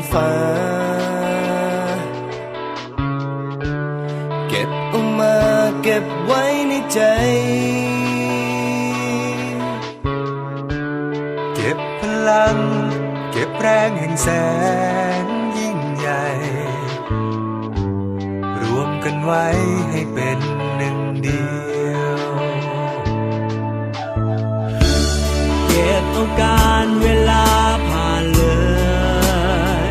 ฟ้าเก็บเอามาเก็บไว้ในใจเก็บพลังเก็บแรงแห่งแสนยิ่งใหญ่รวมกันไว้ให้เป็นหนึ่งเดียวเก็บเอาการเวลาผ่านเลย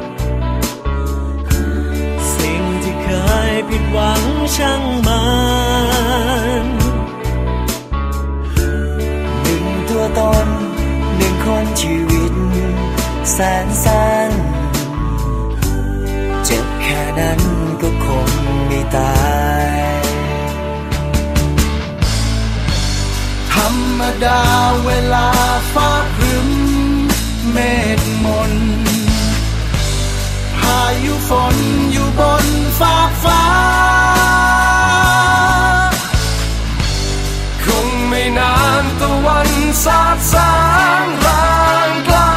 สิ่งที่เคยผิดหวังช่างมันหนึ่งตัวตนหนึ่งคนชีวิตแสนสั้นเจ็บแค่นั้นก็คงไม่ตายธรรมดาเวลาฟ้าครึ้มเมฆมนพายุฝนอยู่บนฟากฟ้าคงไม่นานตะวันสาดแสงแรงกล้า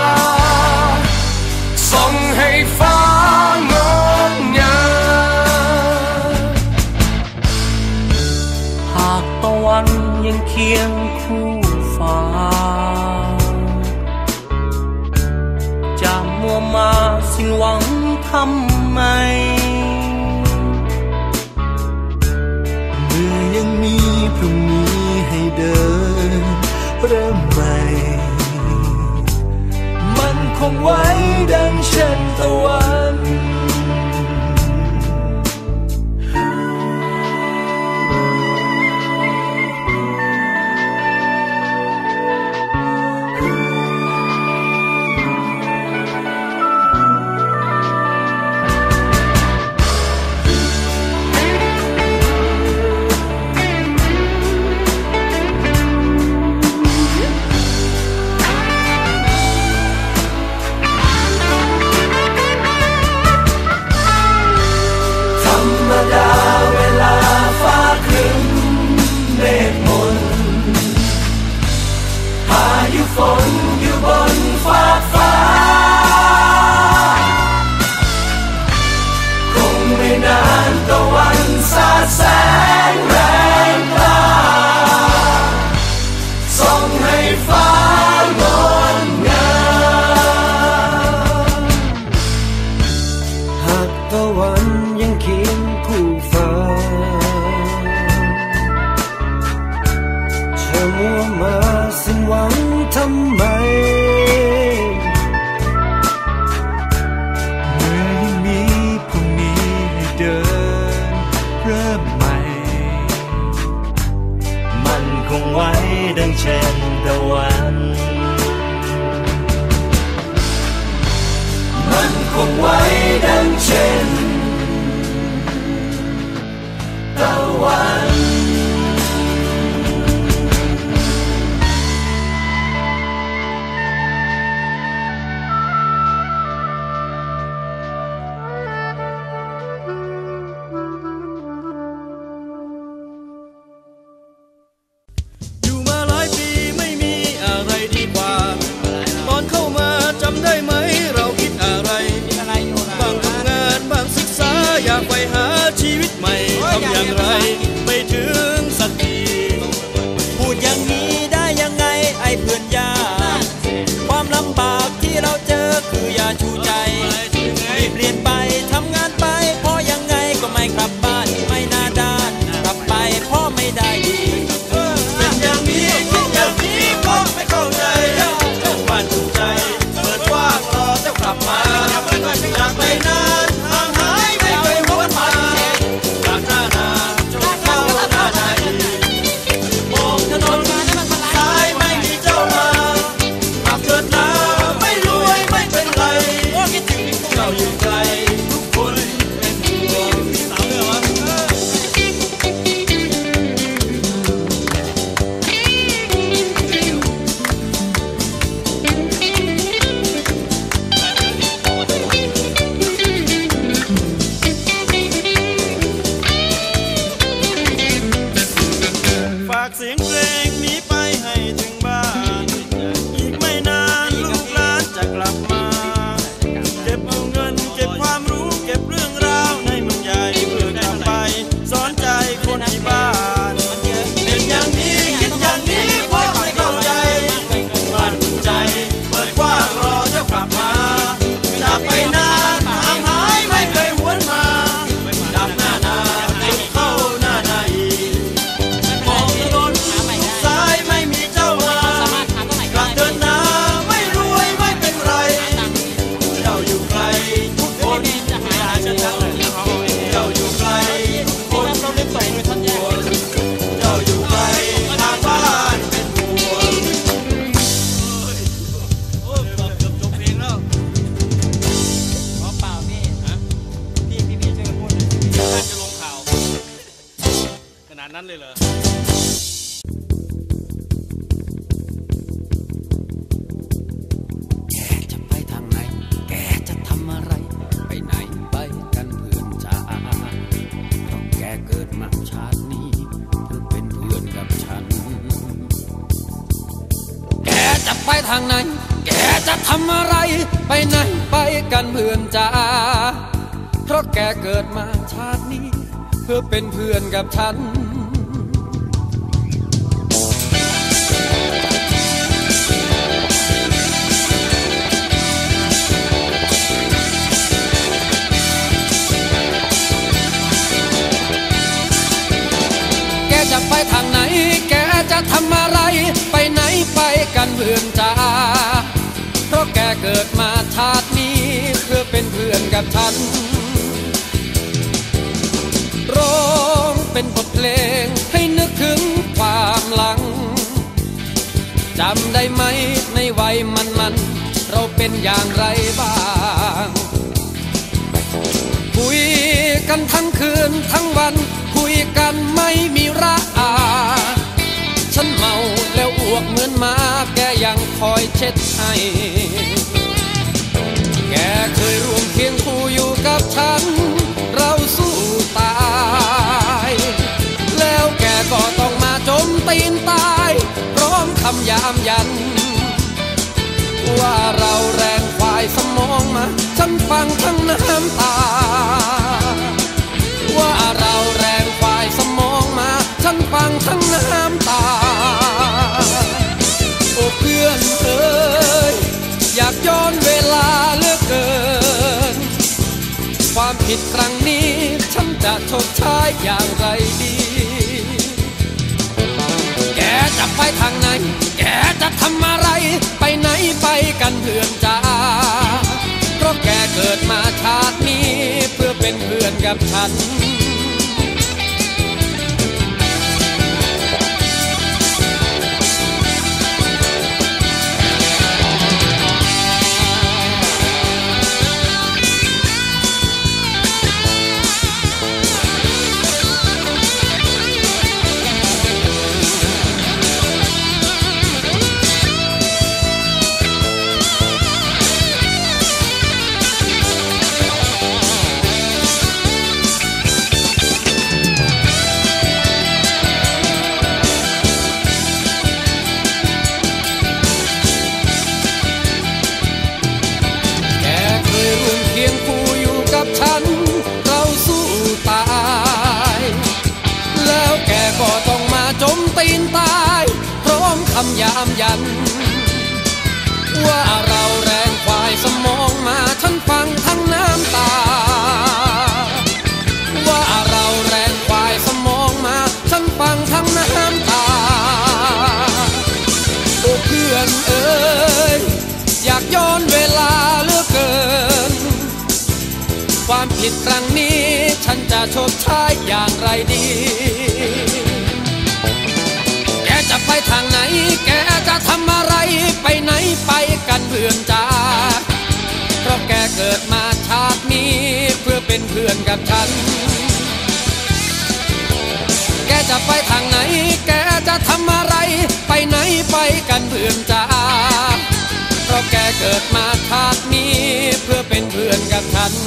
ส่องให้ฟ้างดงามหากตะวันยังเคียงคู่ฟ้าจะมัวมาสิ้นหวังทำไมเมื่อยังมีพรุ่งนี้ให้เดินเริ่มใหม่มันคงไว้ดังเช่นตะวันฝนอยู่บนฟากฟ้าคงไม่นานตะวันสาดแสงแรงกล้าส่องให้ฟ้างดงามหากตะวันยังเคียงคู่ฟ้าจะมัวมาสิ้นหวังทำไมเมื่อยังมีพรุ่งนี้ให้เดินเริ่มใหม่มันคงไว้ดังเช่นตะวันมันคงไว้ดังเช่นตะวันไปหาชีวิตใหม่ทำอย่างไรไม่ถึงสักทีพูดอย่างนี้ได้ยังไงไอ้เพื่อนยาความลำบากที่เราเจอคืออย่าชูใจเปลี่ยนไปทำงานไปเพราะยังไงก็ไม่กลับบ้านไม่น่าด้านกลับไปเพราะไม่ได้ดีเป็นอย่างนี้คิดอย่างนี้ก็ไม่เข้าใจเจ้าบ้านถูกใจเปิดว่างรอเจ้ากลับมาอยากไปนานห่างหายไม่เคยพบกันมาจากหน้านาจงนาดนั้นเลยเหรอแกจะไปทางไหนแกจะทำอะไรไปไหนไปกันเพื่อนจ๋าเพราะแกเกิดมาชาตินี้เพื่อเป็นเพื่อนกับฉันแกจะไปทางไหนแกจะทำอะไรไปไหนไปกันเพื่อนจ๋าเพราะแกเกิดมาชาตินี้เพื่อเป็นเพื่อนกับฉันแกจะไปทางไหนแกจะทำอะไรไปไหนไปกันเพื่อนจ๋าเพราะแกเกิดมาชาตินี้เพื่อเป็นเพื่อนกับฉันร้องเป็นบทเพลงให้นึกถึงความหลังจำได้ไหมในวัยมันเราเป็นอย่างไรบ้างคุยกันทั้งคืนทั้งวันคุยกันไม่มีระอาฉันเมาแล้วอ้วกเหมือนหมาแกยังคอยเช็ดให้แกเคยร่วมเคียงคู่อยู่กับฉันเราสู้ตายแล้วแกก็ต้องมาจมตีนตายพร้อมคำยามยันว่าเราแรงควายสมองมาฉันฟังทั้งน้ำตาว่าเราแรงควายสมองมาฉันฟังทั้งน้ำตาโอ้เพื่อนเอ๋ยอยากย้อนเวลาเหลือเกินความผิดครั้งนี้ฉันจะชดใช้อย่างไรดีแกจะไปทางไหนแกจะทำอะไรไปไหนไปกันเพื่อนจ๋าเพราะแกเกิดมาชาตินี้เพื่อเป็นเพื่อนกับฉันฉันเราสู้ตายแล้วแกก็ต้องมาจมตีนตายพร้อมคำยามยันว่าเราแรงควายสมองมาฉันฟังทั้งน้ำตาว่าเราแรงควายสมองมาฉันฟังทั้งน้ำตาโอ้เพื่อนเอ๋ยอยากย้อนเวลาเหลือเกินความผิดครั้งนี้ฉันจะชดใช้อย่างไรดีแกจะไปทางไหนแกจะทำอะไรไปไหนไปกันเพื่อนจ๋าเพราะแกเกิดมาชาตินี้เพื่อเป็นเพื่อนกับฉันแกจะไปทางไหนแกจะทำอะไรไปไหนไปกันเพื่อนจ๋าเพราะแกเกิดมาชาตินี้เพื่อเป็นเพื่อนกับฉัน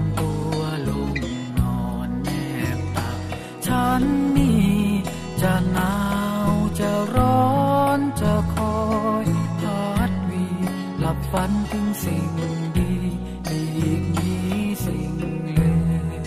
ตัวลงนอนแนบตักฉันนี่จะหนาวจะร้อนจะคอยพัดวีหลับฝันถึงสิ่งดีอีกนี้สิ่งเลว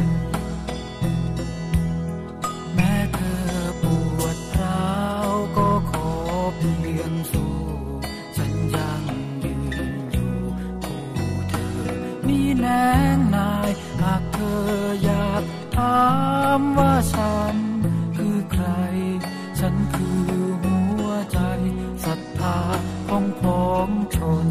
แม้เธอปวดร้าวก็ขอเพียงสู้ฉันยังยืนอยู่คู่เธอมีแนงนายหากเธออยากถามว่าฉันคือใครฉันคือหัวใจศรัทธาของพ้องชน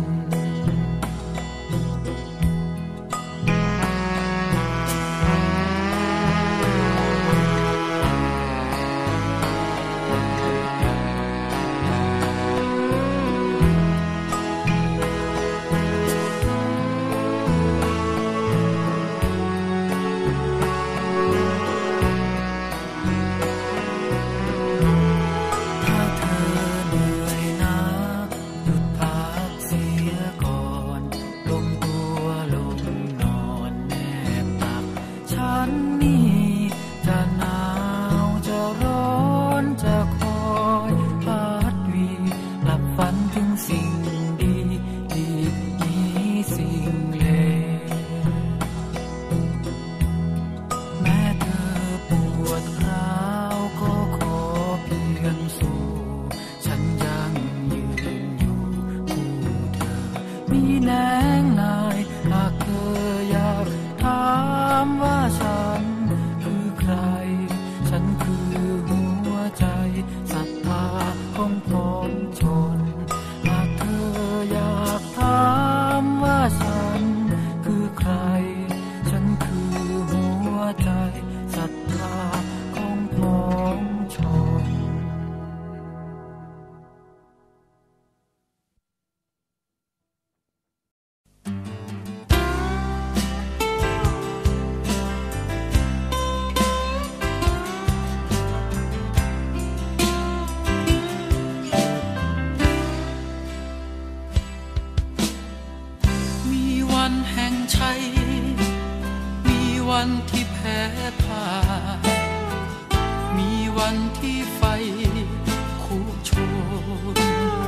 วันที่แพ้พ่ายมีวันที่ไฟคุโชน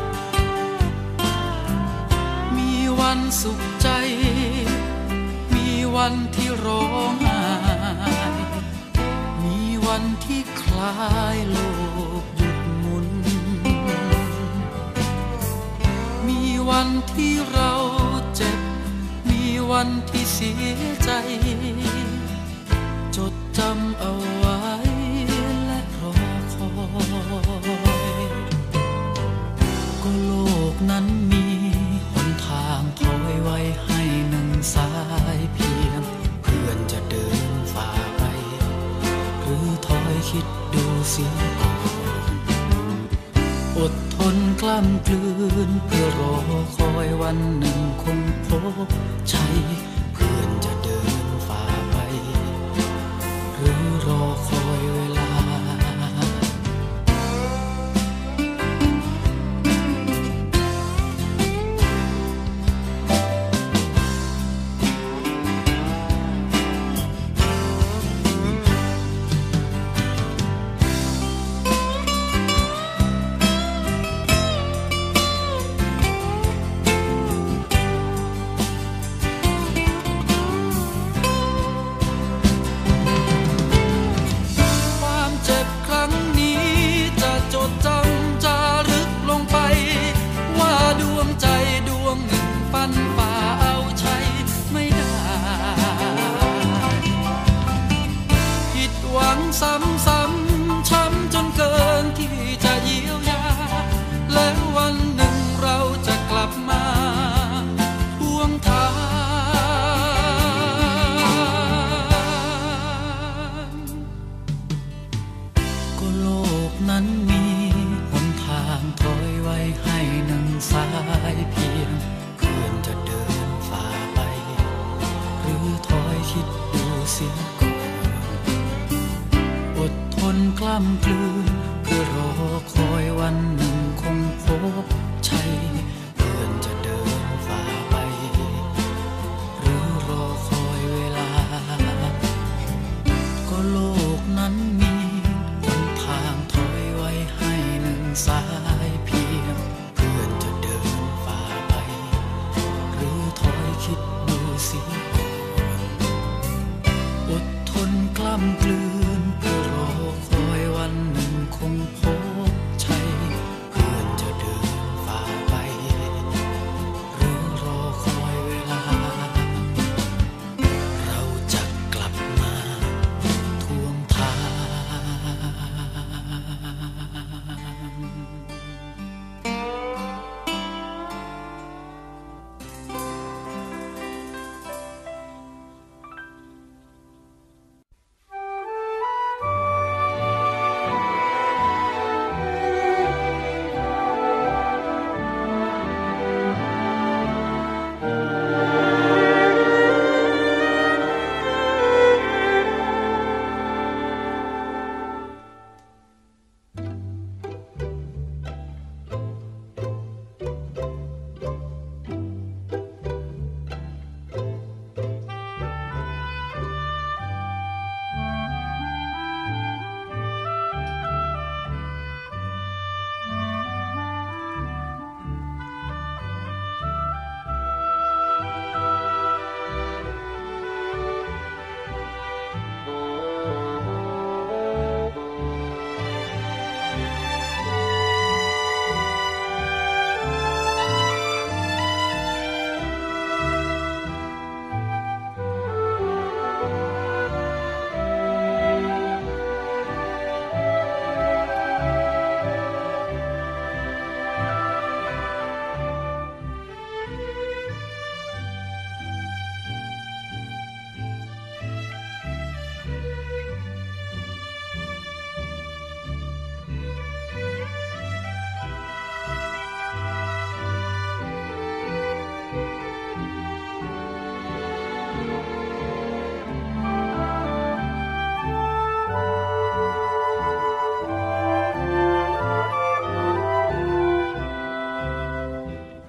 มีวันสุขใจมีวันที่ร้องไห้มีวันที่คลายโลกหยุดหมุนมีวันที่เราเจ็บมีวันที่เสียใจจดจำเอาไว้และรอคอยก็โลกนั้นมีหนทางถอยไว้ให้หนึ่งสายเพียงเพื่อนจะเดินฝ่าไปหรือถอยคิดดูเสียก่อนอดทนกล้ำกลืนเพื่อรอคอยวันหนึ่งคงพบชัยเพื่อนจะเดินฝ่าไปหรือรอคอยเวลาซ้ำช้ำจนเกินที่จะเยียวยาแล้ววันหนึ่งเราจะกลับมาทวงถามก็โลกนั้นมีหนทางถอยไว้ให้หนึ่งสายเพียงเพื่อนจะเดินฝ่าไปหรือถอยคิดดูเสียกล้ำกลืนเพื่อรอคอยวันหนึ่งคงพบชัยเพื่อนจะเดินฝ่าไปหรือรอคอยเวลาำกลืน